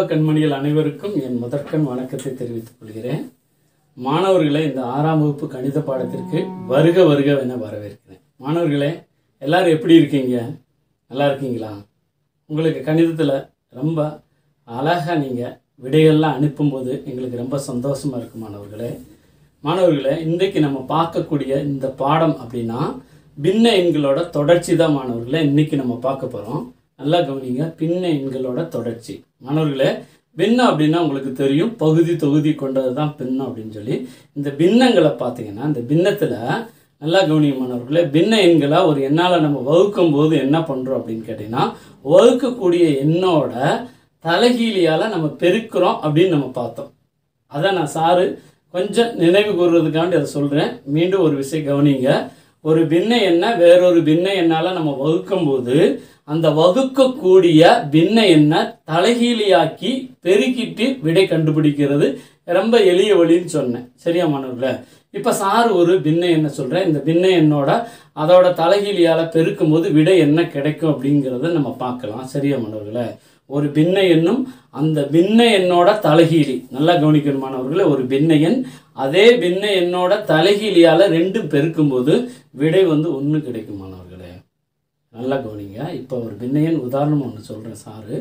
கண்மணிகள் அனைவருக்கும் என் முதற்கண் வணக்கத்தை தெரிவித்துக் கொள்கிறேன். மாணவர்களை இந்த 6ஆம் வகுப்பு கணித பாடத்திற்கு வருக வருக என வரவேற்கிறேன். மாணவர்களே, எல்லாரும் எப்படி இருக்கீங்க? நல்லா இருக்கீங்களா? உங்களுக்கு கணிதத்தில் ரொம்ப அழகாக நீங்கள் விடையெல்லாம் அனுப்பும்போது எங்களுக்கு ரொம்ப சந்தோஷமாக இருக்கும் மாணவர்களே. இன்றைக்கு நம்ம பார்க்கக்கூடிய இந்த பாடம் அப்படின்னா பின்ன எண்களோட தொடர்ச்சி தான் மாணவர்களே. இன்றைக்கி நம்ம பார்க்க போகிறோம். நல்லா கவனிங்க. பின்ன எண்களோட தொடர்ச்சி. மாணவர்களே, பின்னம் அப்படின்னா உங்களுக்கு தெரியும், பகுதி தொகுதி கொண்டது தான் பின்னம் அப்படின்னு சொல்லி. இந்த பின்னங்களை பார்த்தீங்கன்னா, இந்த பின்னத்தில் நல்லா கவனிங்க மாணவர்களே. பின்ன எண்களை ஒரு எண்ணால் நம்ம வகுக்கும் போது என்ன பண்ணுறோம் அப்படின்னு கேட்டிங்கன்னா, வகுக்கக்கூடிய எண்ணோட தலைகீழியால் நம்ம பெருக்கிறோம் அப்படின்னு நம்ம பார்த்தோம். அதை நான் சாரு கொஞ்சம் நினைவு கூறுறதுக்காண்டி அதை சொல்கிறேன். மீண்டும் ஒரு விஷயம் கவனிங்க. ஒரு பின்ன எண்ணை வேறொரு பின்ன எண்ணால் நம்ம வகுக்கும்போது அந்த வகுக்கக்கூடிய பின்ன எண்ணை தலைகீழியாக்கி பெருக்கிட்டு விடை கண்டுபிடிக்கிறது ரொம்ப எளிய வழின்னு சொன்னேன். சரியா மாணவர்களே? இப்போ சார் ஒரு பின்ன எண்ணை சொல்கிறேன். இந்த பின்ன எண்ணோட அதோட தலைகீழியால் பெருக்கும் போது விடை என்ன கிடைக்கும் அப்படிங்கிறத நம்ம பார்க்கலாம். சரியா மாணவர்களே? ஒரு பின்ன எண்ணும் அந்த பின்ன எண்ணோட தலைகீழி, நல்லா கவனிக்கணும் மாணவர்களே. ஒரு பின்ன எண் அதே பின்ன எண்ணோட தலைகீழியால் ரெண்டும் பெருக்கும்போது விடை 1 கிடைக்கும் மாணவர்களே. நல்லா கவனிங்க. இப்போ ஒரு பின்ன எண் உதாரணம் ஒன்று சொல்கிறேன் சாரு.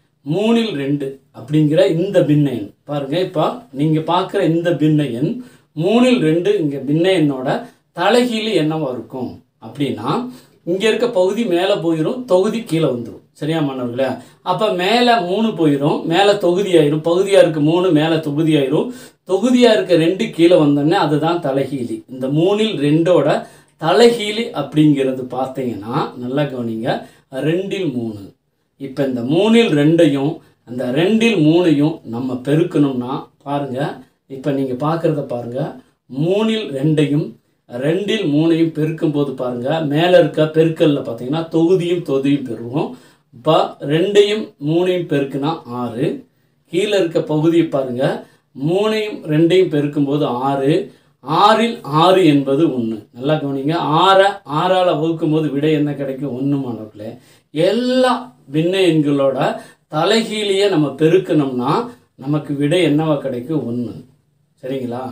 3ல் 2 அப்படிங்கிற இந்த பின்ன எண் பாருங்கள். இப்போ நீங்கள் பார்க்குற இந்த பின்ன எண் 3ல் 2 இங்கே பின்ன எண்ணோட தலைகீழி என்னவாக இருக்கும் அப்படின்னா, இங்கே இருக்க பகுதி மேலே போயிடும், தொகுதி கீழே வந்துடும். சரியா மாணவர்களே? அப்போ மேலே 3 போயிடும், மேலே தொகுதி ஆயிரும். பகுதியாக இருக்க 3 மேலே தொகுதி ஆயிரும். தொகுதியாக இருக்க 2 கீழே வந்தோடனே அதுதான் தலைகீழி. இந்த 3ல் 2ஓட தலைகீழி அப்படிங்கிறது பார்த்தீங்கன்னா, நல்லா கவனிங்க, 2ல் 3. இப்போ இந்த 3ல் 2ஐயும் அந்த 2ல் 3ஐயும் நம்ம பெருக்கணும்னா பாருங்கள். இப்போ நீங்கள் பார்க்குறத பாருங்கள். 3ல் 2ஐயும் 2ல் 3ஐயும் பெருக்கும்போது பாருங்கள், மேலே இருக்க பெருக்கல்ல பார்த்தீங்கன்னா தொகுதியும் பெருகும். இப்போ 2ஐயும் 3ஐயும் பெருக்குனா 6. கீழே இருக்க பகுதியை பாருங்கள், 3ஐயும் 2ஐயும் பெருக்கும்போது 6. 6ல் 6 என்பது 1. நல்லா கவனிங்க. 6ஆல் வகுக்கும் போது விடை என்ன கிடைக்கும்? 1 மாணவர்களே. எல்லா பின்ன எண்களோட தலைகீழியை நம்ம பெருக்கணும்னா நமக்கு விடை என்னவா கிடைக்கும்? 1. சரிங்களா?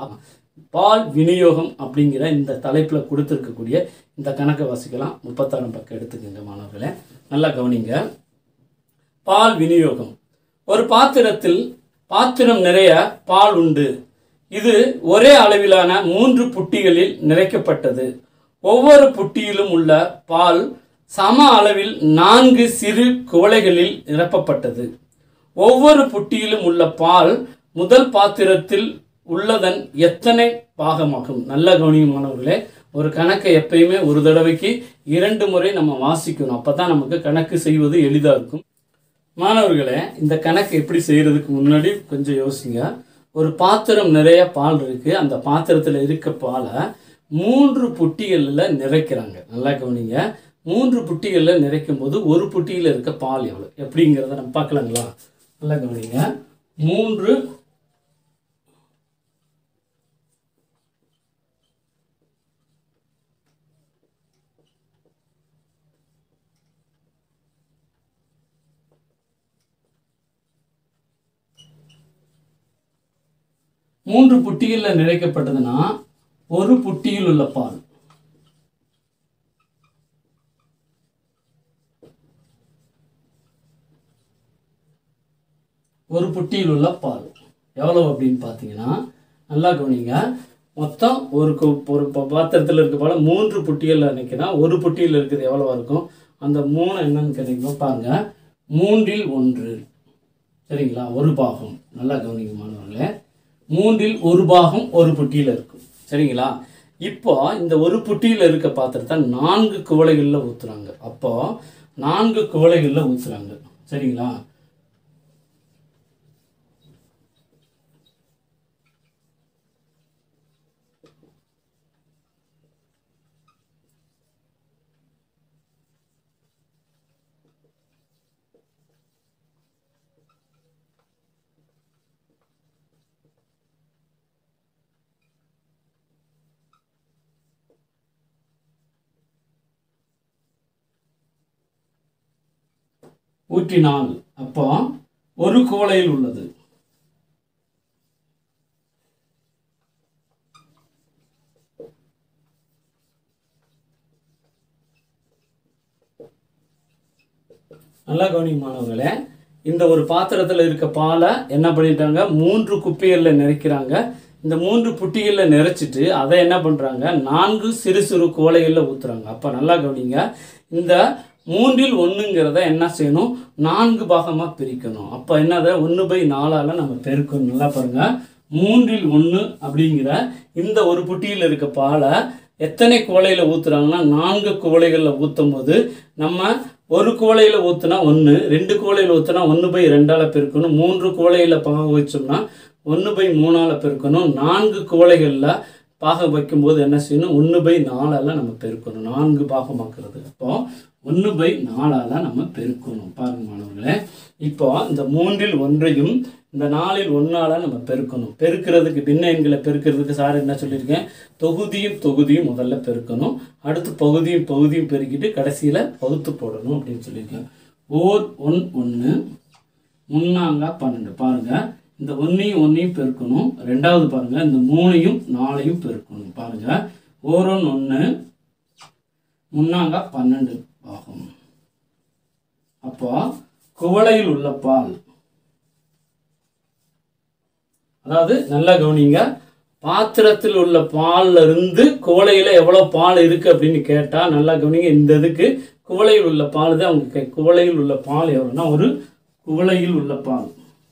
பால் விநியோகம் அப்படிங்கிற இந்த தலைப்பில் கொடுத்துருக்கக்கூடிய இந்த கணக்கை வாசிக்கலாம். 36 பக்கம் எடுத்துக்கங்க மாணவர்களே. நல்லா கவனிங்க. பால் விநியோகம். ஒரு பாத்திரம் நிறைய பால் உண்டு. இது ஒரே அளவிலான 3 புட்டிகளில் நிறைக்கப்பட்டது. ஒவ்வொரு புட்டியிலும் உள்ள பால் சம அளவில் 4 சிறு குவளைகளில் நிரப்பப்பட்டது. ஒவ்வொரு புட்டியிலும் உள்ள பால் முதல் பாத்திரத்தில் உள்ளதன் எத்தனை பாகமாகும்? நல்ல கவனியும் மாணவர்களே. ஒரு கணக்கை எப்பயுமே ஒரு தடவைக்கு 2 முறை நம்ம வாசிக்கணும். அப்போ தான் நமக்கு கணக்கு செய்வது எளிதாக இருக்கும். மாணவர்களே, இந்த கணக்கு எப்படி செய்கிறதுக்கு முன்னாடி கொஞ்சம் யோசிங்க. ஒரு பாத்திரம் நிறைய பால் இருக்குது. அந்த பாத்திரத்தில் இருக்க பாலை 3 புட்டிகளில் நிறைக்கிறாங்க. நல்லா கவனிங்க. 3 புட்டிகளில் நிறைக்கும் போது ஒரு புட்டியில் இருக்க பால் எவ்வளோ எப்படிங்கிறத நம்ம பார்க்கலாங்களா? நல்லா கவனிங்க. 3 புட்டிகளில் நிறைக்கப்பட்டதுன்னா ஒரு புட்டியில் உள்ள பால் எவ்வளவு அப்படின்னு பார்த்தீங்கன்னா, நல்லா கவனிங்க. மொத்தம் ஒரு பாத்திரத்தில் இருக்க பால் 3 புட்டிகளில் நிற்கினா ஒரு புட்டியில் இருக்கிறது எவ்வளவா இருக்கும்? அந்த 3 என்னன்னு கேட்டீங்கன்னா பாருங்க, 3ல் 1. சரிங்களா? ஒரு பாகம். நல்லா கவனிங்க மாணவர்களே. 3ல் ஒரு பாகம் ஒரு புட்டியில் இருக்கும். சரிங்களா? இப்போ இந்த ஒரு புட்டியில் இருக்க பாத்திரத்தை 4 குவளைகளில் ஊற்றுறாங்க. அப்போ 4 குவளைகளில் ஊற்றுறாங்க. சரிங்களா? ஊற்றினால் அப்போ ஒரு குவளையில் உள்ளது. நல்லா கவனிமானவர்களே, இந்த ஒரு பாத்திரத்தில் இருக்க பாலை என்ன பண்ணிட்டாங்க, 3 குப்பிகளில் நிறைக்கிறாங்க. இந்த 3 புட்டிகளில் நிறைச்சிட்டு அதை என்ன பண்ணுறாங்க, 4 சிறு சிறு குவளைகளில் ஊற்றுறாங்க. அப்போ நல்லா கவனிங்க, இந்த 3ல் 1ங்கிறத என்ன செய்யணும், 4 பாகமாக பிரிக்கணும். அப்போ என்னதை 1/4 நம்ம பெருக்கணும். நல்லா பாருங்கள், 3ல் 1 அப்படிங்கிற இந்த ஒரு புட்டியில் இருக்க பாலை எத்தனை குவளையில் ஊற்றுறாங்கன்னா 4 குவளைகளில் ஊற்றும் போது நம்ம ஒரு குவளையில் ஊற்றுனா 1, 2 குவளையில் ஊற்றுனா 1/2 பெருக்கணும், 3 குவளையில் பாக வச்சோம்னா 1/3 பெருக்கணும், 4 குவளைகளில் பாக வைக்கும்போது என்ன செய்யணும், 1/4 நம்ம பெருக்கணும். 4 பாகமாக்குறது. அப்போ 1/4 நம்ம பெருக்கணும். பாருங்க மாணவர்களே, இப்போ இந்த 3ல் 1ஐயும் இந்த 4ல் 1ஆல் நம்ம பெருக்கணும். பெருக்கிறதுக்கு பின்ன எண்களை பெருக்கிறதுக்கு சார் என்ன சொல்லியிருக்கேன், தொகுதியும் முதல்ல பெருக்கணும், அடுத்து பகுதியும் பெருக்கிட்டு கடைசியில் பகுத்து போடணும் அப்படின்னு சொல்லியிருக்கேன். 1 3×12 பாருங்கள், இந்த 1ஐயும் பெருக்கணும். ரெண்டாவது பாருங்கள், இந்த 3ஐயும் 4ஐயும் பெருக்கணும். பாருங்கள், 1 3×12 ஆகும். அப்போ குவளையில் உள்ள பால், அதாவது நல்லா கவனிங்க, பாத்திரத்தில் உள்ள பால்ல இருந்து குவளையில் எவ்வளோ பால் இருக்குது அப்படின்னு கேட்டால் நல்லா கவனிங்க. இந்த இதுக்கு குவளையில் உள்ள பால் தான் அவங்க குவளையில் உள்ள பால் எவ்வளோன்னா, ஒரு குவளையில் உள்ள பால்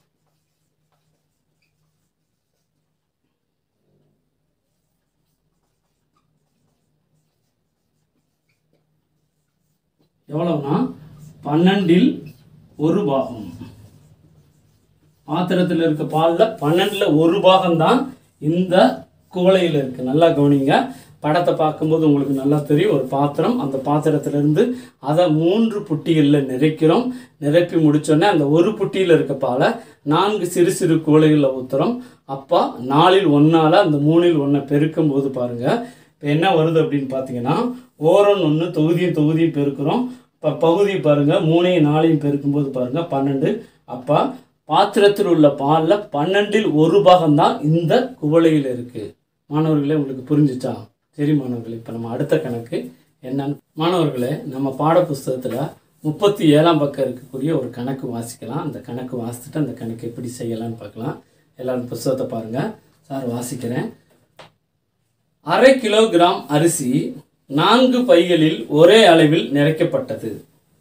எவ்வளவுனா 12ல் 1 பாகம். பாத்திரத்தில் இருக்க பாலில் 12ல் 1 பாகம்தான் இந்த குவளையில் இருக்குது. நல்லா கவனிங்க, படத்தை பார்க்கும்போது உங்களுக்கு நல்லா தெரியும். ஒரு பாத்திரம், அந்த பாத்திரத்திலிருந்து அதை 3 புட்டிகளில் நிறைக்கிறோம். நிரப்பி முடித்தோடனே அந்த ஒரு புட்டியில் இருக்க பாலை 4 சிறு சிறு குவளைகளில் ஊற்றுறோம். அப்போ 4ல் 1ஆல் அந்த 3ல் 1 பெருக்கும் போது பாருங்கள், இப்போ என்ன வருது அப்படின்னு பார்த்தீங்கன்னா, 1 தொகுதியும் பெருக்கிறோம். இப்போ பகுதி பாருங்கள், 3ஐயும் 4ஐயும் பெருக்கும்போது பாருங்கள் 12. அப்போ பாத்திரத்தில் உள்ள பாலில் 12ல் 1 பாகம்தான் இந்த குவளையில் இருக்குது. மாணவர்களே, உங்களுக்கு புரிஞ்சிச்சா? சரி மாணவர்களே, இப்போ நம்ம அடுத்த கணக்கு என்னன்னு மாணவர்களே, நம்ம பாடப்புஸ்தகத்தில் 37ஆம் பக்கம் இருக்கக்கூடிய ஒரு கணக்கு வாசிக்கலாம். அந்த கணக்கு வாசித்துட்டு அந்த கணக்கு எப்படி செய்யலாம்னு பார்க்கலாம். எல்லாரும் புஸ்தகத்தை பாருங்கள். சார் வாசிக்கிறேன். 1/2 கிலோகிராம் அரிசி 4 பைகளில் ஒரே அளவில் நிறைக்கப்பட்டது.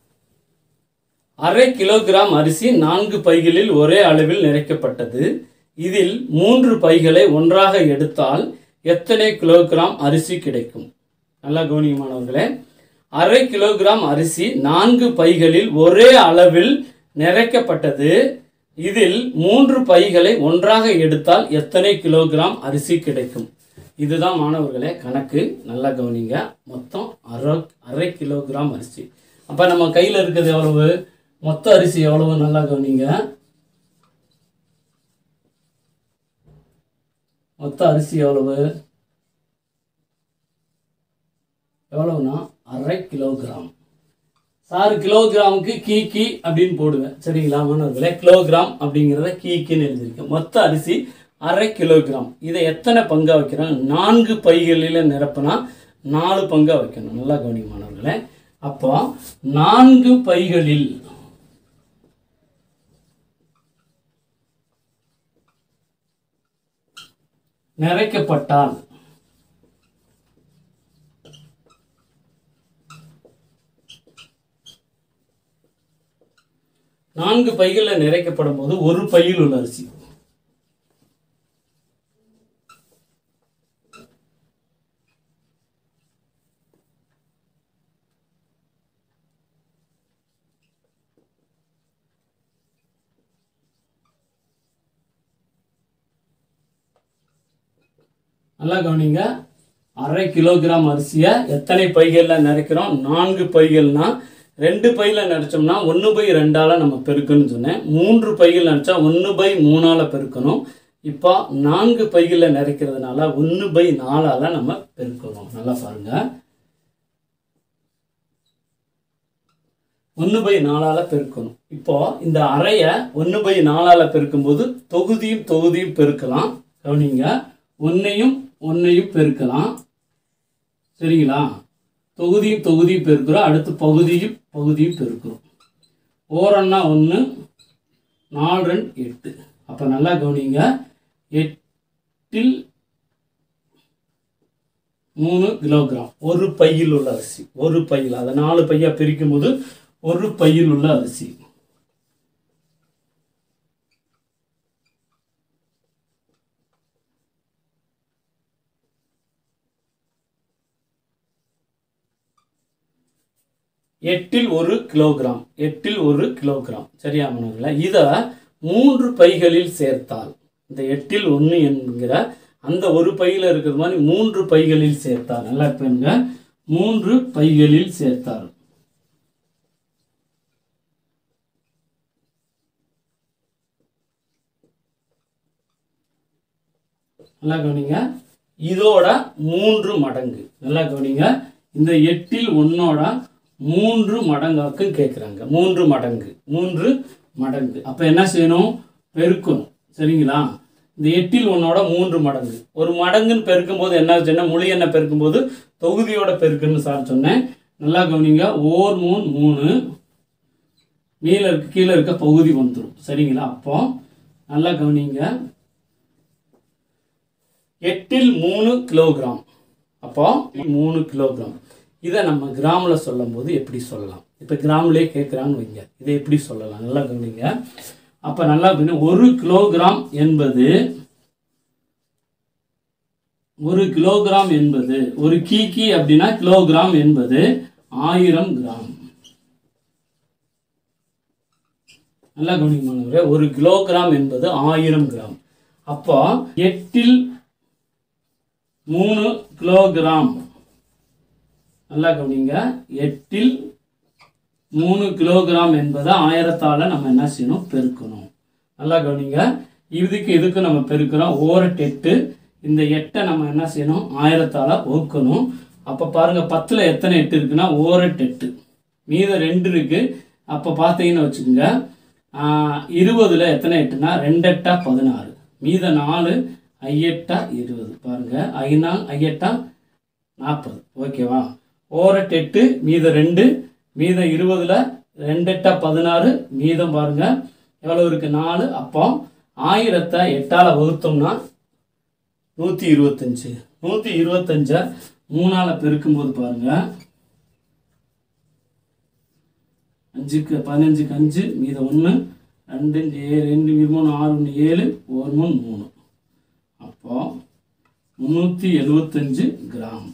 1/2 கிலோகிராம் அரிசி 4 பைகளில் ஒரே அளவில் நிறைக்கப்பட்டது. இதில் 3 பைகளை ஒன்றாக எடுத்தால் எத்தனை கிலோகிராம் அரிசி கிடைக்கும்? நல்லா கவனியமானவர்களே, 1/2 கிலோகிராம் அரிசி 4 பைகளில் ஒரே அளவில் நிறைக்கப்பட்டது. இதில் 3 பைகளை ஒன்றாக எடுத்தால் எத்தனை கிலோகிராம் அரிசி கிடைக்கும்? இதுதான் மாணவர்களே கணக்கு. நல்லா கவனிங்க. மொத்தம் 1/2 கிலோகிராம் அரிசி. அப்போ நம்ம கையில் இருக்கிறது எவ்வளவு, மொத்த அரிசி எவ்வளவு? நல்லா கவனிங்க. மொத்த அரிசி எவ்வளவுனா 1/2 கிலோகிராம். சார் கிலோகிராமுக்கு கீ அப்படின்னு போடுவேன், சரிங்களா மாணவர்களே? கிலோகிராம் அப்படிங்கிறத கீன்னு எழுதியிருக்கேன். மொத்த அரிசி 1/2 கிலோகிராம். இதை எத்தனை பங்கா வைக்கிறோம்? 4 பைகளில் நிரப்பினா 4 பங்கா வைக்கணும். நல்லா கவனிங்க மாணவர்களே. அப்போ 4 பைகளில் நிறைக்கப்பட்டால் 4 பைகளில் நிறைக்கப்படும் போது ஒரு பையில் உள்ள அரிசி நல்லா கவனிங்க. 1/2 கிலோகிராம் அரிசியை எத்தனை பைகளில் நிறைக்கிறோம்? 4 பைகள்னா 2 பையில் நினச்சோம்னா 1/2 நம்ம பெருக்கணும்னு சொன்னேன். 3 பைகள் நினச்சா 1/3 பெருக்கணும். இப்போ 4 பைகளில் நிறைக்கிறதுனால 1/4 நம்ம பெருக்கணும். நல்லா பாருங்க. 1/4 பெருக்கணும். இப்போ இந்த அறையை 1/4 பெருக்கும்போது தொகுதியும் பெருக்கலாம். கவனிங்க, 1ஐயும் பெருக்கலாம். சரிங்களா? தொகுதியும் பெருக்கிறோம். அடுத்து பகுதியும் பெருக்கிறோம். 1 4 8. அப்போ நல்லா கவனிங்க, 8 3 கிலோகிராம் ஒரு பையில் உள்ள அரிசி. ஒரு பையில், அதை 4 பையா பிரிக்கும் போது ஒரு பையில் உள்ள அரிசி. எட்டில் 1 கிலோகிராம். 1 சரியா மாணவர்களே? இதை 3 பைகளில் சேர்த்தால், இந்த 8ல் 1 என்கிற அந்த ஒரு பையில் இருக்கிறது மாதிரி 3 பைகளில் சேர்த்தார். நல்லா இருப்பேங்க, 3 பைகளில் சேர்த்தார். நல்லா கவனிங்க, இதோட 3 மடங்கு. நல்லா கவனிங்க, இந்த 8ல் 1ஓட 3 மடங்காக்கும் கேட்குறாங்க. 3 மடங்கு. அப்போ என்ன செய்யணும்? பெருக்கணும். சரிங்களா? இந்த 8ல் 1ஓட 3 மடங்கு. ஒரு மடங்குன்னு பெருக்கும் போது என்ன ஆச்சுன்னா, முழு எண்ணை பெருக்கும் போது தொகுதியோட பெருக்குன்னு சார் சொன்னேன். நல்லா கவனிங்க, 3 கீழே இருக்க பகுதி வந்துடும். சரிங்களா? அப்போ நல்லா கவனிங்க, 8ல் 3 கிலோகிராம். அப்போ 3 கிலோகிராம். இதை நம்ம கிராமில் சொல்லும் போது எப்படி சொல்லலாம்? இப்போ கிராம்லேயே கேட்குறான்னு வைங்க, இதை எப்படி சொல்லலாம்? நல்லா கவனிங்க. அப்போ நல்லா 1 கிலோகிராம் என்பது ஒரு கீக்கி அப்படின்னா கிலோகிராம் என்பது 1000 கிராம். நல்லா கவனிங்க, 1 கிலோகிராம் என்பது 1000 கிராம். அப்போ 8ல் 3 கிலோகிராம். நல்லா கவனிங்க, 8ல் 3 கிலோகிராம் என்பதை 1000ஆல் நம்ம என்ன செய்யணும்? பெருக்கணும். நல்லா கவனிங்க, இதுக்கு நம்ம பெருக்கிறோம். 8 இந்த 8 நம்ம என்ன செய்யணும்? 1000ஆல் வகுக்கணும். அப்போ பாருங்க, 10ல் எத்தனை 8 இருக்குன்னா 8 மீதம் 2 இருக்கு. அப்போ பார்த்தீங்கன்னு வச்சுக்கோங்க, 20ல் எத்தனை 8னா 2 8 16, மீதம் 4 8 20. பாருங்க, 8 40. ஓகேவா? 8 மீதம் 2, மீதம் 20ல் 2 8 16, மீதம் பாருங்க எவ்வளோ இருக்கு? 4. அப்போ 1000ஐ 8ஆல் வகுத்தோம்னா 125. 125 3ஆல் பெருக்கும்போது பாருங்க, 5க்கு 5 மீதம் 1, 2 2 3 6 7 1 3. அப்போ 375 கிராம்.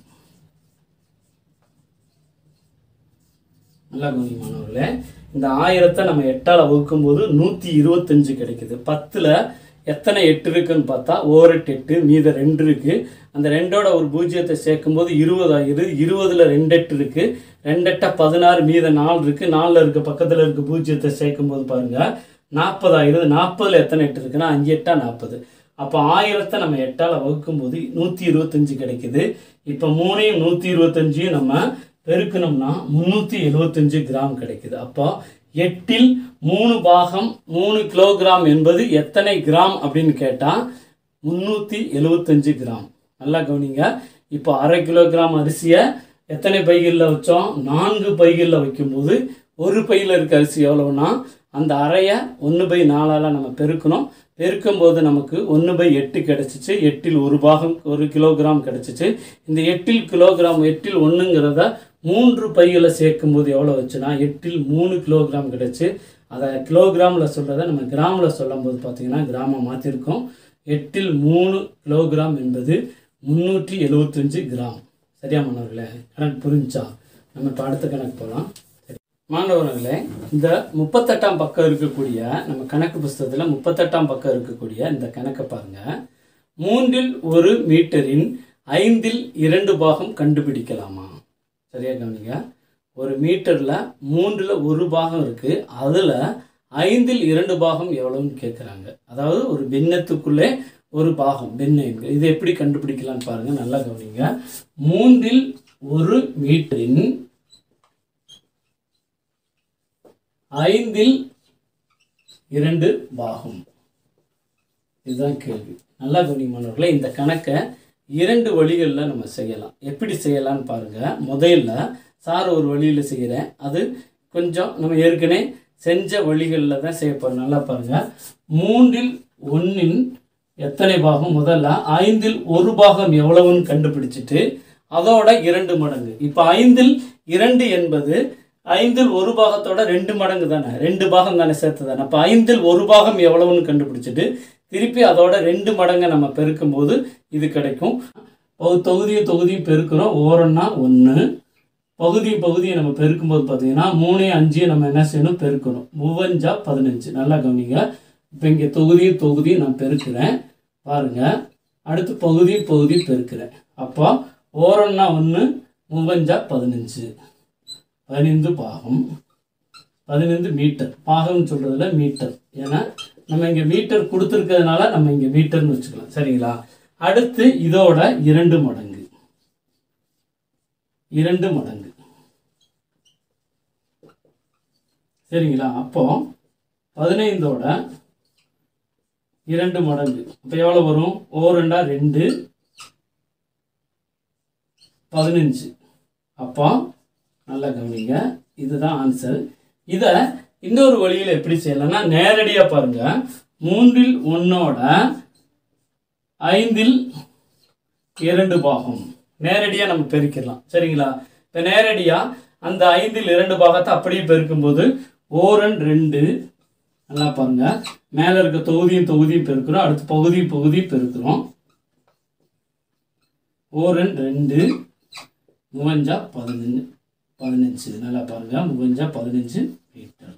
நல்லா கவனிமானவர்களே, இந்த 1000ஐ நம்ம 8ஆல் வகுக்கும் போது 125 கிடைக்குது. 10ல் எத்தனை 8 இருக்குன்னு பார்த்தா 8 மீதம் 2 இருக்கு. அந்த 2ஓட ஒரு பூஜ்ஜியத்தை சேர்க்கும் போது 20 ஆகிடுது. 20ல் 2 8 இருக்கு. 2 8 16, மீதம் 4 இருக்கு. 4ல் இருக்க பக்கத்தில் இருக்க பூஜ்ஜியத்தை சேர்க்கும் போது பாருங்க 40 ஆகிடுது. 40ல் எத்தனை 8 இருக்குன்னா 5 8 40. அப்போ 1000ஐ நம்ம 8ஆல் வகுக்கும் போது 125 கிடைக்குது. இப்போ 3ஐயும் 125ஐயும் நம்ம பெருக்கணும்னா 375 கிராம் கிடைக்குது. அப்போ 8ல் 3 பாகம் 3 கிலோகிராம் என்பது எத்தனை கிராம் அப்படின்னு கேட்டால் 375 கிராம். நல்லா கவனிங்க, இப்போ 1/2 கிலோகிராம் அரிசியை எத்தனை பைகளில் வச்சோம்? 4 பைகளில் வைக்கும்போது ஒரு பையில் இருக்க அரிசி எவ்வளோன்னா அந்த அறையை 1/4ஆல் நம்ம பெருக்கணும். பெருக்கும்போது நமக்கு 1/8 கிடச்சிச்சு. 8ல் 1 பாகம் 1 கிலோகிராம் கிடச்சிச்சு. இந்த 8ல் கிலோகிராம் 8ல் 1ங்கிறத 3 பைகளை சேர்க்கும்போது எவ்வளோ வச்சுன்னா 8ல் 3 கிலோகிராம் கிடச்சி. அதை கிலோகிராமில் சொல்கிறத நம்ம கிராமில் சொல்லும் போது பார்த்தீங்கன்னா கிராம மாற்றிருக்கோம். 8ல் 3 கிலோகிராம் என்பது 375 கிராம். சரியா மாணவர்களே? கணக்கு புரிஞ்சா? நம்ம இப்போ அடுத்த கணக்கு போகலாம். மாணவர்களே, இந்த 38ஆம் பக்கம் இருக்கக்கூடிய நம்ம கணக்கு புஸ்தகத்தில் 38ஆம் பக்கம் இருக்கக்கூடிய இந்த கணக்கை பாருங்க. 3ல் 1 மீட்டரின் 5ல் 2 பாகம் கண்டுபிடிக்கலாமா? சரியா கவனிங்க, ஒரு மீட்டரில் 3ல் 1 பாகம் இருக்குது. அதில் 5ல் 2 பாகம் எவ்வளோன்னு கேட்குறாங்க. அதாவது ஒரு பின்னத்துக்குள்ளே ஒரு பாகம், பின்ன எண்கள். இதை எப்படி கண்டுபிடிக்கலான்னு பாருங்கள். நல்லா கவனிங்க, 3ல் 1 மீட்டரின் 5இல் 2 பாகம். இதுதான் கேள்வி. நல்லா கவனிமானவர்களே, இந்த கணக்கை 2 வழிகளில் நம்ம செய்யலாம். எப்படி செய்யலாம்னு பாருங்கள். முதல்ல சார் ஒரு வழியில் செய்கிறேன். அது கொஞ்சம் நம்ம ஏற்கனவே செஞ்ச வழிகளில் தான் செய்ய போகிறோம். நல்லா பாருங்கள். 3இல் 1 எத்தனை பாகம்? முதல்ல 5இல் 1 பாகம் எவ்வளவுன்னு கண்டுபிடிச்சிட்டு அதோட 2 மடங்கு. இப்போ 5இல் 2 என்பது 5இல் 1 பாகத்தோட 2 மடங்கு தானே, 2 பாகம் தானே சேர்த்து தானே. அப்போ 5இல் 1 பாகம் எவ்வளவுன்னு கண்டுபிடிச்சிட்டு திருப்பி அதோட 2 மடங்கை நம்ம பெருக்கும்போது இது கிடைக்கும். தொகுதியும் பெருக்கிறோம். ஓரன்னா 1, பகுதியை நம்ம பெருக்கும்போது பார்த்தீங்கன்னா 3 5 நம்ம என்ன செய்யணும்? பெருக்கணும். 3 15. நல்லா கவனிங்க. இப்போ இங்கே தொகுதியும் நான் பெருக்கிறேன் பாருங்கள். அடுத்து பகுதி பெருக்கிறேன். அப்போ ஓரன்னா 1, 3 15, 15 பாகம், 15 மீட்டர். பாகம்னு சொல்கிறதுல மீட்டர், ஏன்னா நம்ம இங்கே மீட்டர் கொடுத்துருக்கிறதுனால நம்ம இங்கே மீட்டர்னு வச்சுக்கலாம். சரிங்களா? அடுத்து இதோட 2 மடங்கு, 2 மடங்கு. சரிங்களா? அப்போ 15ஓட 2 மடங்கு. இப்போ எவ்வளோ வரும்? ஓரண்டா 2, 15. அப்போ நல்லா கவனிங்க, இதுதான் ஆன்சர். இதை இன்னொரு வழியில் எப்படி செய்யலாம்னா நேரடியாக பாருங்கள். 3இல் 1ஓட 5இல் 2 பாகம் நேரடியாக நம்ம பெருக்கிடலாம். சரிங்களா? இப்போ நேரடியாக அந்த 5இல் 2 பாகத்தை அப்படியே பெருக்கும்போது ஓரன் 2. நல்லா பாருங்க. மேலே இருக்க தொகுதியும் பெருக்கிறோம். அடுத்து பகுதி பெருக்கிறோம். ஓரன் 2, 3 15. நல்லா பாருங்க. 3 15 மீட்டர்.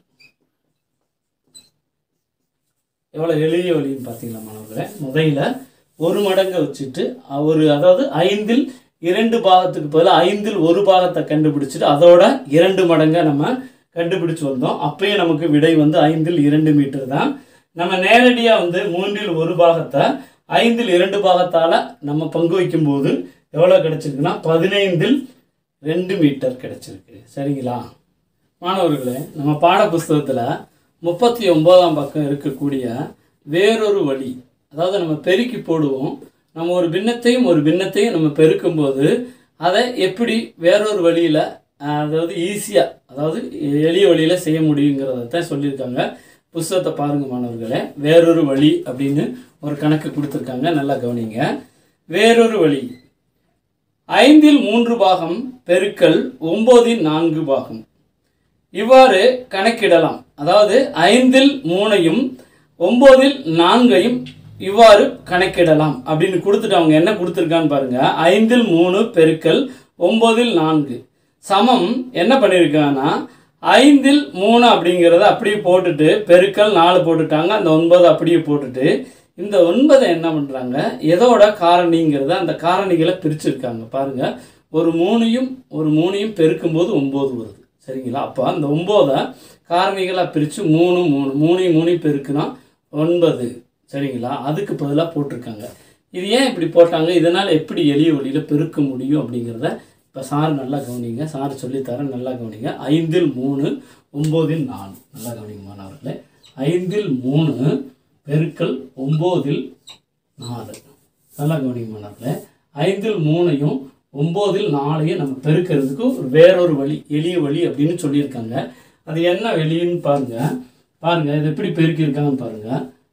எவ்வளோ எளிய வழின்னு பார்த்தீங்களா மாணவர்களே? முதல்ல 1 மடங்கை வச்சுட்டு அதாவது 5இல் 2 பாகத்துக்கு பதிலாக 5இல் 1 பாகத்தை கண்டுபிடிச்சிட்டு அதோட 2 மடங்கை நம்ம கண்டுபிடிச்சு வந்தோம். அப்பயே நமக்கு விடை 5இல் 2 மீட்டர் தான். நம்ம நேரடியாக 3இல் 1 பாகத்தை 5இல் 2 பாகத்தால் நம்ம பங்கு வைக்கும்போது எவ்வளோ கிடைச்சிருக்குன்னா 15இல் 2 மீட்டர் கிடைச்சிருக்கு. சரிங்களா மாணவர்களே? நம்ம பாட புஸ்தகத்தில் 39ஆம் பக்கம் இருக்கக்கூடிய வேறொரு வழி, அதாவது நம்ம பெருக்கி போடுவோம். நம்ம ஒரு பின்னத்தையும் நம்ம பெருக்கும்போது அதை எப்படி வேறொரு வழியில், அதாவது ஈஸியாக, அதாவது எளிய வழியில் செய்ய முடியுங்கிறத தான் சொல்லியிருக்காங்க. புஸ்தகத்தை பாருங்கள் மாணவர்களே. வேறொரு வழி அப்படின்னு ஒரு கணக்கு கொடுத்துருக்காங்க. நல்லா கவனிங்க. வேறொரு வழி 5இல் 3 பாகம் பெருக்கல் 9இல் 4 பாகம். இவ்வாறு கணக்கிடலாம். அதாவது 5இல் 3ஐயும் 9இல் 4ஐயும் இவ்வாறு கணக்கிடலாம் அப்படின்னு கொடுத்துட்டு அவங்க என்ன கொடுத்துருக்கான்னு பாருங்க. 5இல் 3 பெருக்கல் 9இல் 4 சமம் என்ன பண்ணியிருக்காங்கன்னா 5இல் 3 அப்படிங்கிறத அப்படியே போட்டுட்டு பெருக்கல் 4 போட்டுட்டாங்க. அந்த 9 அப்படியே போட்டுட்டு இந்த 9 என்ன பண்ணுறாங்க, எதோட காரணிங்கிறத அந்த காரணிகளை பிரிச்சுருக்காங்க. பாருங்கள், ஒரு 3ஐயும் பெருக்கும்போது 9 வருது. சரிங்களா? அப்போ அந்த 9 காரணிகளாக பிரித்து 3 பெருக்குனா 9. சரிங்களா? அதுக்கு பதிலாக போட்டிருக்காங்க. இது ஏன் இப்படி போட்டாங்க, இதனால் எப்படி எளிய வழியில் பெருக்க முடியும் அப்படிங்கிறத இப்போ சார் நல்லா கவனிங்க. சார் சொல்லித்தரேன், நல்லா கவனிங்க. 5இல் 3 9இல் 4. நல்லா கவனிங்க மாணவர்களே. 5இல் 3 பெருக்கல் 9இல் 4. நல்லா கவனிங்க மாணவர்களே. 5இல் 3ஐயும் 9இல் 4ஐயும் நம்ம பெருக்கிறதுக்கு ஒரு வேறொரு வழி, எளிய வழி அப்படின்னு சொல்லியிருக்காங்க. அது என்ன வெளியின்னு பாருங்க. இது எப்படி பெருக்கியிருக்காங்கன்னு பாருங்க.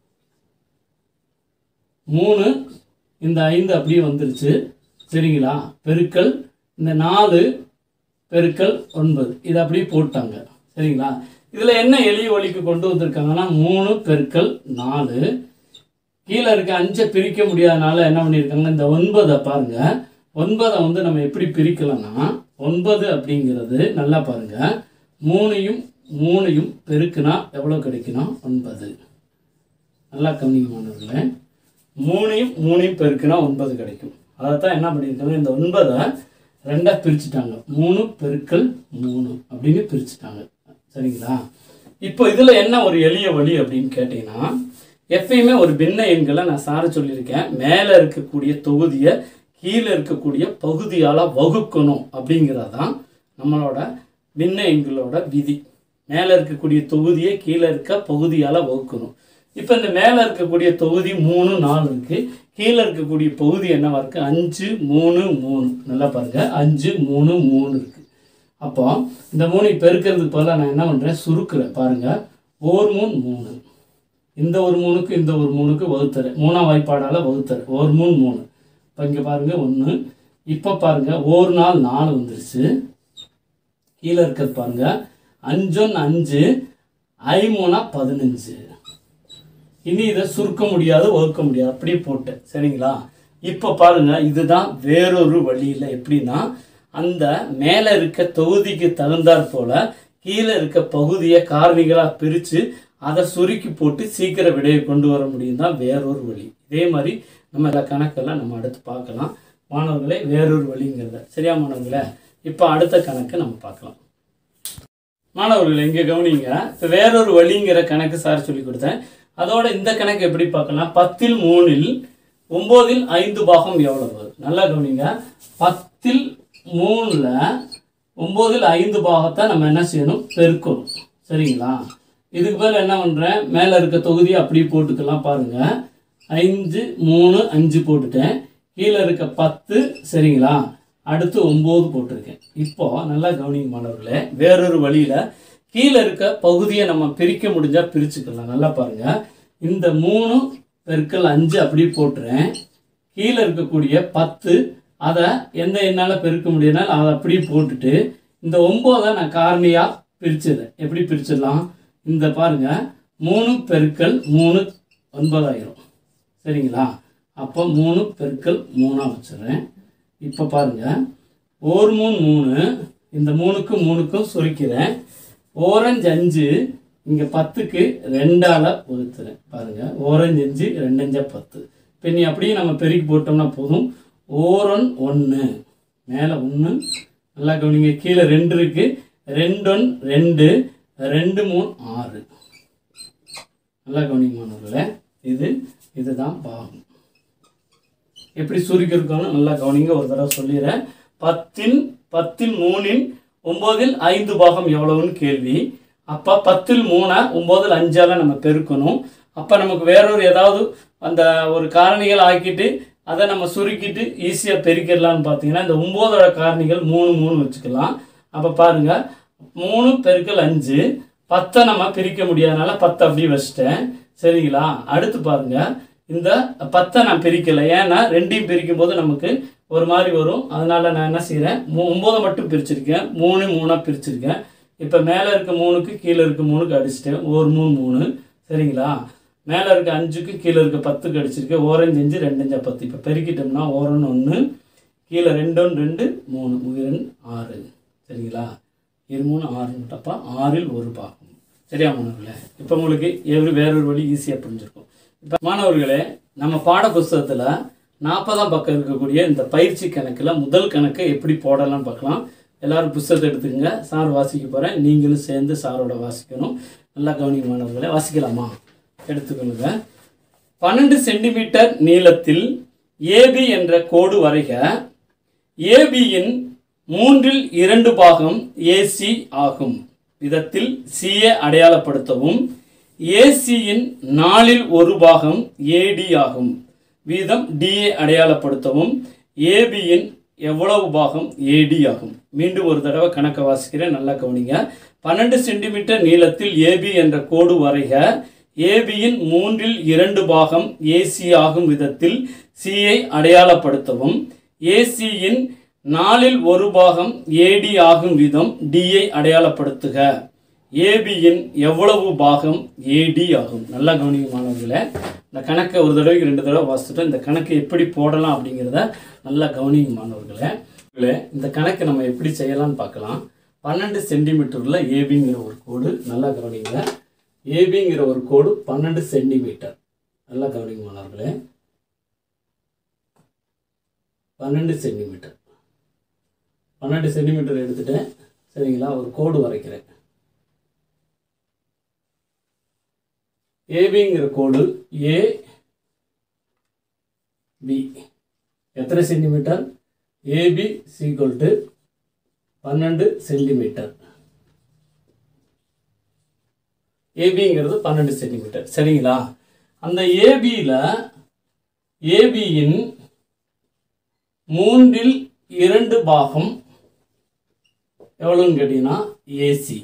3 இந்த 5 அப்படியே வந்துருச்சு. சரிங்களா? பெருக்கல் இந்த 4 பெருக்கல் 9 இது அப்படியே போட்டாங்க. சரிங்களா? இதில் என்ன எளிய வழிக்கு கொண்டு வந்திருக்காங்கன்னா 3 பெருக்கல் 4. கீழே இருக்க 5 பிரிக்க முடியாதனால என்ன பண்ணியிருக்காங்க, இந்த 9 பாருங்க. 9 நம்ம எப்படி பிரிக்கலாம்னா 9 அப்படிங்கிறது நல்லா பாருங்க, 3ஐயும் பெருக்குனா எவ்வளோ கிடைக்குன்னா 9. நல்லா கவனிக்க மாணவர்களே. 3ஐயும் பெருக்குனா 9 கிடைக்கும். அதை தான் என்ன பண்ணியிருக்காங்க, இந்த 9 2 பிரிச்சுட்டாங்க. 3 பெருக்கல் 3 அப்படின்னு பிரிச்சுட்டாங்க. சரிங்களா? இப்போ இதில் என்ன ஒரு எளிய வழி அப்படின்னு கேட்டிங்கன்னா, எப்பயுமே ஒரு பின்ன எண்களை நான் சார சொல்லியிருக்கேன், மேலே இருக்கக்கூடிய தொகுதியை கீழே இருக்கக்கூடிய பகுதியால் வகுக்கணும் அப்படிங்கிறதான் நம்மளோட பின்ன எண்களோட விதி. மேலே இருக்கக்கூடிய தொகுதியை கீழே இருக்க பகுதியால் வகுக்கணும். இப்போ இந்த மேலே இருக்கக்கூடிய தொகுதி 3 4 இருக்குது, கீழே இருக்கக்கூடிய பகுதி என்னவா இருக்குது 5 3 3. நல்லா பாருங்கள் 5 3 3 இருக்குது. அப்போ இந்த 3 பெருக்கிறதுக்கு பதிலாக நான் என்ன பண்ணுறேன் சுருக்குறேன். பாருங்கள் 1 3 3, இந்த ஒரு 3க்கு இந்த ஒரு 3க்கு வகுத்துறேன், 3ஆம் வாய்ப்பாடால் வகுத்துறேன் 1 3 3. இப்போ இங்கே பாருங்கள் 1. இப்போ பாருங்கள் 1 4 4 வந்துருச்சு. கீழே இருக்கிறது பாருங்கள் 5 1 5 I 3 15. இனி இதை சுருக்க முடியாது வகுக்க முடியாது அப்படியே போட்டேன். சரிங்களா? இப்போ பாருங்கள் இதுதான் வேறொரு வழியில். எப்படின்னா அந்த மேலே இருக்க தொகுதிக்கு தகுந்தாற் போல் கீழே இருக்க பகுதியை காரணிகளாக பிரித்து அதை சுருக்கி போட்டு சீக்கிரம் விடையை கொண்டு வர முடியும் தான் வேறொரு வழி. இதே மாதிரி நம்ம இந்த கணக்கெல்லாம் நம்ம அடுத்து பார்க்கலாம் மாணவர்களே, வேறொரு வழிங்கிறத. சரியா மாணவர்களே? இப்போ அடுத்த கணக்கு நம்ம பார்க்கலாம். மாணவர்கள் இங்கே கவனிங்க. இப்போ வேறொரு வழிங்கிற கணக்கு சார் சொல்லி கொடுத்தேன். அதோட இந்த கணக்கு எப்படி பார்க்கலாம்? 10 3 9 5 பாகம் எவ்வளவு? நல்லா கவனிங்க. 10 3 9 5 பாகத்தை நம்ம என்ன செய்யணும்? பெருக்கணும். சரிங்களா? இதுக்கு பதில் என்ன பண்ணுறேன், மேலே இருக்க தொகுதியை அப்படியே போட்டுக்கலாம். பாருங்கள் 5 3 5 போட்டுட்டேன். கீழே இருக்க 10. சரிங்களா? அடுத்து 9 போட்டிருக்கேன். இப்போ நல்லா கவனிங்க மாணவர்களே, வேறொரு வழியில் கீழே இருக்க பகுதியை நம்ம பிரிக்க முடிஞ்சால் பிரிச்சுக்கலாம். நல்லா பாருங்கள், இந்த 3 பெருக்கல் 5 அப்படியே போட்டுறேன். கீழே இருக்கக்கூடிய 10 அதை எந்த என்னால் பெருக்க முடியும்னா அதை அப்படியே போட்டுட்டு இந்த 9 நான் காரணியாக பிரிச்சிடுறேன். எப்படி பிரிச்சிடலாம்? இந்த பாருங்கள் 3 பெருக்கல் 3 9,000. சரிங்களா? அப்போ 3 பெருக்கல் 3 வச்சுறேன். இப்போ பாருங்கள் 1 3 3, இந்த 3க்கும் 3க்கும் சுருக்கிறேன். 1 5 5, இங்கே 10க்கு 2ஆல் வகுத்துறேன். பாருங்கள் 1 5 5 2 5 10. இப்போ நீ அப்படியே நம்ம பெருக்கி போட்டோம்னா போதும். 1 1 மேலே 1. நல்லா கவனிங்க, கீழே 2 இருக்குது. 2 1 2 2 3 6. நல்லா கவனிங்க மாணவர்களே, இதுதான் பாகம். எப்படி சுருக்கிருக்கணும் நல்லா கவனிங்க. ஒரு தடவை சொல்லிடுறேன். 10 3 9 5 பாகம் எவ்வளவுன்னு கேள்வி. அப்போ 10 3 9 5ஆல் நம்ம பெருக்கணும். அப்போ நமக்கு வேறொரு ஏதாவது அந்த ஒரு காரணிகள் ஆக்கிட்டு அதை நம்ம சுருக்கிட்டு ஈஸியாக பெருக்கிடலான்னு பார்த்தீங்கன்னா இந்த 9ஓட காரணிகள் 3 3 வச்சுக்கலாம். அப்போ பாருங்கள் 3 பெருக்கல் 5, 10 நம்ம பிரிக்க முடியாதனால 10 அப்படியே வச்சுட்டேன். சரிங்களா? அடுத்து பாருங்கள், இந்த 10 நான் பிரிக்கலை. ஏன்னா 2ஐயும் பிரிக்கும் போது நமக்கு ஒரு மாதிரி வரும். அதனால் நான் என்ன செய்கிறேன், 9 மட்டும் பிரிச்சிருக்கேன். 3 3 பிரிச்சிருக்கேன். இப்போ மேலே இருக்க 3க்கு கீழே இருக்க 3க்கு அடிச்சிட்டேன். 1 3 3. சரிங்களா? மேலே இருக்க 5க்கு கீழே இருக்க 10க்கு அடிச்சிருக்கேன். 1 5 5 2 5 10. இப்போ பெருக்கிட்டோம்னா 1 1 கீழே 2 1 2 3 2 6. சரிங்களா? 2 3 6 அப்போ 6ல் ஒரு பாகம். சரியா மாணவர்களே? இப்போ உங்களுக்கு வேறொரு வழி ஈஸியாக புரிஞ்சிருக்கும். இப்போ மாணவர்களே, நம்ம பாட புஸ்தகத்தில் 40ஆம் பக்கம் இருக்கக்கூடிய இந்த பயிற்சி கணக்கில் முதல் கணக்கை எப்படி போடலாம்னு பார்க்கலாம். எல்லோரும் புஸ்தகத்தை எடுத்துக்கங்க. சார் வாசிக்க போகிறேன், நீங்களும் சேர்ந்து சாரோட வாசிக்கணும். நல்லா கவனிங்க மாணவர்களே. வாசிக்கலாமா? எடுத்துக்கணுங்க. 12 சென்டிமீட்டர் நீளத்தில் ஏபி என்ற கோடு வரைக. ஏபியின் 3ல் 2 பாகம் ஏசி ஆகும் விதத்தில் சிஏ அடையாளப்படுத்தவும். ஏசியின் 4ல் 1 பாகம் ஏடி ஆகும் வீதம் டிஏ அடையாளப்படுத்தவும். ஏபியின் எவ்வளவு பாகம் ஏடி ஆகும்? மீண்டும் ஒரு தடவை கணக்கை வாசிக்கிறேன், நல்லா கவனிங்க. 12 சென்டிமீட்டர் நீளத்தில் ஏபி என்ற கோடு வரைக. ஏபியின் 3ல் 2 பாகம் ஏசி ஆகும் விதத்தில் சியை அடையாளப்படுத்தவும். ஏசியின் 4ல் 1 பாகம் ஏடி ஆகும் விதம் டியை அடையாளப்படுத்துக. ஏபியின் எவ்வளவு பாகம் ஏடி ஆகும்? நல்லா கவனிங்க மாணவர்களே. இந்த கணக்கை ஒரு தடவைக்கு 2 தடவை வாசிச்சுட்டோம். இந்த கணக்கை எப்படி போடலாம் அப்படிங்கிறத நல்லா கவனிங்க மாணவர்களே. இந்த கணக்கை நம்ம எப்படி செய்யலாம்னு பார்க்கலாம். 12 சென்டிமீட்டரில் ஏபிங்கிற ஒரு கோடு. நல்லா கவனிங்க. ஏபிங்கிற ஒரு கோடு 12 சென்டிமீட்டர். நல்லா கவனிங்க மாணவர்களே. 12 சென்டிமீட்டர் 12 சென்டிமீட்டர் எடுத்துட்டேன். சரிங்களா? ஒரு கோடு வரைக்கிறேன். ஏபிங்கிற கோடு ஏ பி எத்தனை சென்டிமீட்டர்? AB = 12 centimetre. ஏபிங்கிறது 12 சென்டிமீட்டர். சரிங்களா? அந்த ஏபியின் 3/2 பாகம் எவ்வளோன்னு கேட்டீங்கன்னா ஏசி.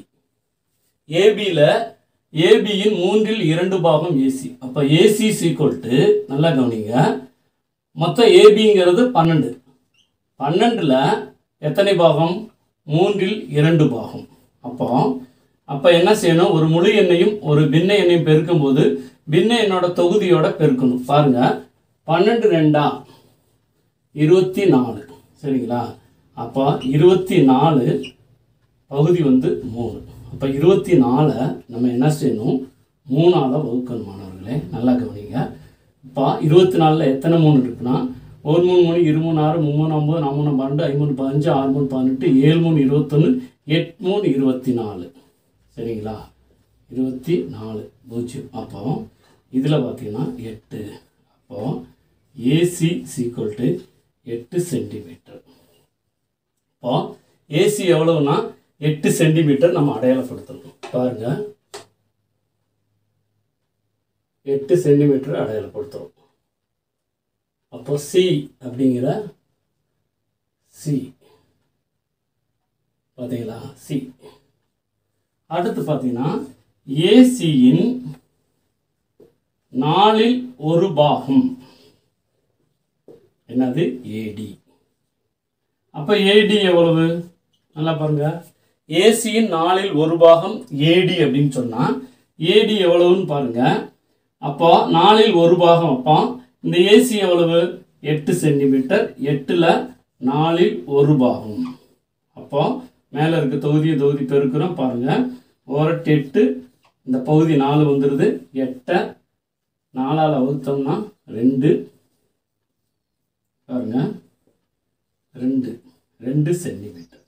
ஏபியின் 3/2 பாகம் ஏசி. அப்போ ஏசி ஈக்குவல் நல்லா கவனிங்க, மொத்தம் ஏபிங்கிறது 12. 12ல் எத்தனை பாகம்? 3/2 பாகம். அப்போ என்ன செய்யணும்? ஒரு முழு எண்ணையும் ஒரு பின்ன எண்ணையும் பெருக்கும்போது பின்ன எண்ணோட தொகுதியோட பெருக்கணும். பாருங்க, 12 2 24. சரிங்களா? அப்போ 24 பகுதி 3. அப்போ 24 நம்ம என்ன செய்யணும்? 3ஆல் வகுக்கணும் மாணவர்களே. நல்லா கவனிங்க. இப்போ 24ல் எத்தனை 3 இருக்குன்னா 1 3 3 2 3 6 3 3 9 4 3 12 5 3 15 6 3 18 7 3 21 8 3 24. சரிங்களா? 24 0. அப்போ இதில் பார்த்தீங்கன்னா 8. அப்போ ஏசி ஈக்குவல் 8 சென்டிமீட்டர். இப்போ ஏசி எவ்வளவுனா 8 சென்டிமீட்டர் நம்ம அடையாளப்படுத்தணும். பாருங்க, 8 சென்டிமீட்டர் அடையாளப்படுத்துறோம். அப்போ சி அப்படிங்கிற சி பார்த்தீங்களா? சி. அடுத்து பார்த்தீங்கன்னா ஏசியின் 4/1 பாகம் என்னது? ஏடி. அப்போ ஏடி எவ்வளவு? நல்லா பாருங்க, ஏசியின் 4/1 பாகம் ஏடி அப்படின்னு சொன்னால் ஏடி எவ்வளவுன்னு பாருங்க. அப்போ 4/1 பாகம். அப்போ இந்த ஏசி எவ்வளவு? 8 சென்டிமீட்டர். 8ல் 4/1 பாகம். அப்போ மேலே இருக்க தொகுதி பெருக்கிறோம். பாருங்க, 8 இந்த பகுதி 4 வந்துடுது. 8 4ஆல் வகுத்தோம்னா 2. பாருங்க, 2 சென்டிமீட்டர்.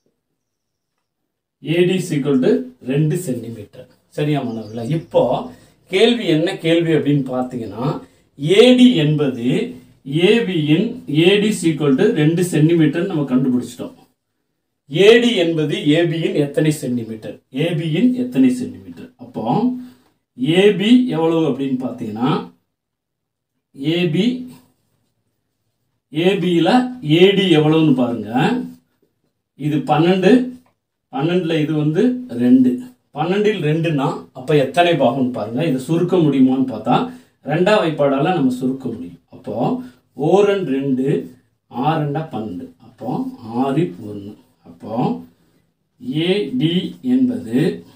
ஏடி ஈக்குவல் 2 சென்டிமீட்டர். சரியா மாணவர்களா? இப்போ கேள்வி என்ன கேள்வி அப்படின்னு பார்த்தீங்கன்னா, ஏடி என்பது ஏபியின் ஏடி ஈக்குவல் 2 சென்டிமீட்டர் நம்ம கண்டுபிடிச்சிட்டோம். ஏடி என்பது ஏபியின் எத்தனை சென்டிமீட்டர்? ஏபியின் எத்தனை சென்டிமீட்டர்? அப்போ ஏபி எவ்வளவு அப்படின்னு பார்த்தீங்கன்னா, ஏபியில் ஏடி எவ்வளவுன்னு பாருங்க. இது 12. 12ல் இது 2. 12ல் 2னா அப்போ எத்தனை பாகம்னு பாருங்க. இதை சுருக்க முடியுமான்னு பார்த்தா 2ஆம் வாய்ப்பாடால் நம்ம சுருக்க முடியும். அப்போ 4 2 6 12. அப்போ 6/1. அப்போ ஏடி என்பது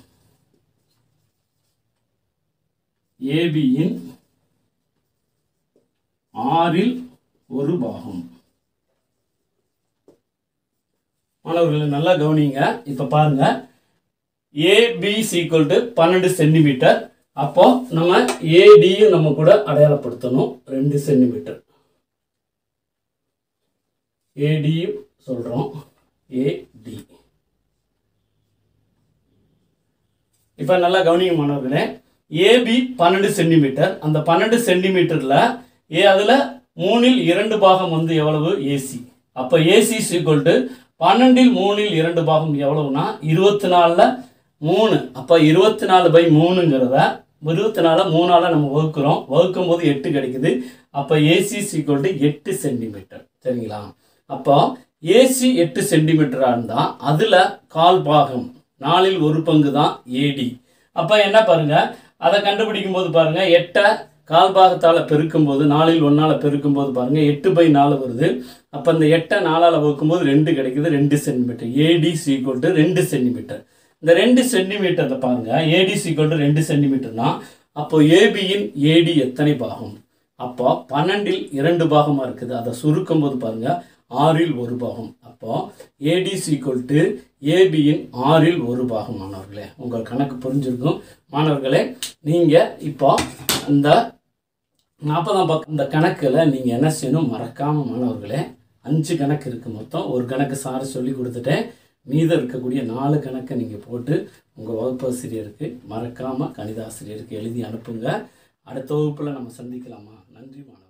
ஏபியின் 6/1 பாகம். மாணவர்களை நல்லா கவனிங்க. இப்போ பாருங்க, ஏபி ஈக்குவல் 12 சென்டிமீட்டர். அப்போ நம்ம ஏடியும் நம்ம கூட அடையாளப்படுத்தணும். 2 சென்டிமீட்டர் ஏடியும் சொல்றோம். ஏடி. இப்போ நல்லா கவனிங்க மாணவர்களே, ஏபி 12 சென்டிமீட்டர். அந்த 12 சென்டிமீட்டர்ல அதில் 3/2 பாகம் எவ்வளவு? ஏசி. அப்போ ஏசி ஈக்குவல் 12ல் 3/2 பாகம் எவ்வளவுனா 24ல் 3. அப்போ 24/3ங்கிறத 24 3ஆல் நம்ம வகுக்கிறோம். வகுக்கும் போது 8 கிடைக்குது. அப்போ ஏசி ஈக்குவல் 8 சென்டிமீட்டர். சரிங்களா? அப்போ ஏசி 8 சென்டிமீட்டராக இருந்தால் அதில் 1/4 பாகம் 4/1 பங்கு தான் ஏடி. அப்போ என்ன பாருங்க, அதை கண்டுபிடிக்கும் போது பாருங்க, 8 1/4 பாகத்தால் பெருக்கும்போது 4/1 பெருக்கும்போது பாருங்க 8/4 வருது. அப்போ இந்த 8 4ஆல் வகுக்கும்போது 2 கிடைக்குது. 2 சென்டிமீட்டர். ஏடி ஈக்குவல் 2 சென்டிமீட்டர். இந்த 2 சென்டிமீட்டரை பாருங்க, ஏடி ஈக்குவல் 2 சென்டிமீட்டர்னா அப்போ ஏபியின் ஏடி எத்தனை பாகம்? அப்போ 12ல் 2 பாகமாக இருக்குது. அதை சுருக்கும் போது பாருங்க 6/1 பாகம். அப்போ ஏடி ஈக்குவல் ஏபியின் 6/1 பாகம். மாணவர்களே, உங்கள் கணக்கு புரிஞ்சிருக்கும். மாணவர்களே, நீங்கள் இப்போ இந்த 40ஆம் பக்கம் இந்த கணக்கில் நீங்கள் என்ன செய்யணும்? மறக்காமல் மாணவர்களே, 5 கணக்கு இருக்குது. மொத்தம் ஒரு கணக்கு சார் சொல்லி கொடுத்துட்டேன். மீதம் இருக்கக்கூடிய 4 கணக்கை நீங்கள் போட்டு உங்கள் வகுப்பாசிரியருக்கு மறக்காமல் கணித ஆசிரியருக்கு எழுதி அனுப்புங்க. அடுத்த வகுப்பில் நம்ம சந்திக்கலாமா? நன்றி மாணவர்களே.